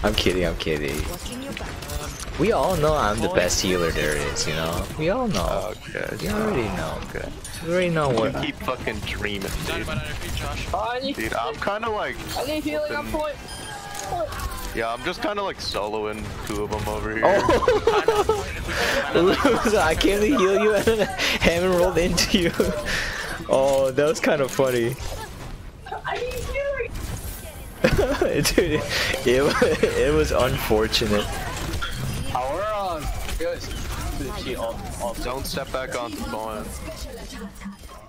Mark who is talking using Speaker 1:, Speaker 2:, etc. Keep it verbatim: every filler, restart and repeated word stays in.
Speaker 1: I'm kidding, I'm kidding. We all know I'm the best healer there is, you know? We all know.
Speaker 2: Okay.
Speaker 1: We already know.
Speaker 2: Okay.
Speaker 1: We already know
Speaker 2: You
Speaker 1: what.
Speaker 2: keep fucking dreaming, dude.
Speaker 3: Oh, I need,
Speaker 2: Dude, I'm kind of like.
Speaker 3: I need healing on point. point.
Speaker 2: Yeah, I'm just kind of like soloing two of them over here.
Speaker 1: Oh! So I came to heal you and then Hammond rolled into you. Oh, that was kind of funny.
Speaker 3: I need healing.
Speaker 1: Dude, it, was, it was unfortunate.
Speaker 3: Our um, guys,
Speaker 2: Don't step back on the point.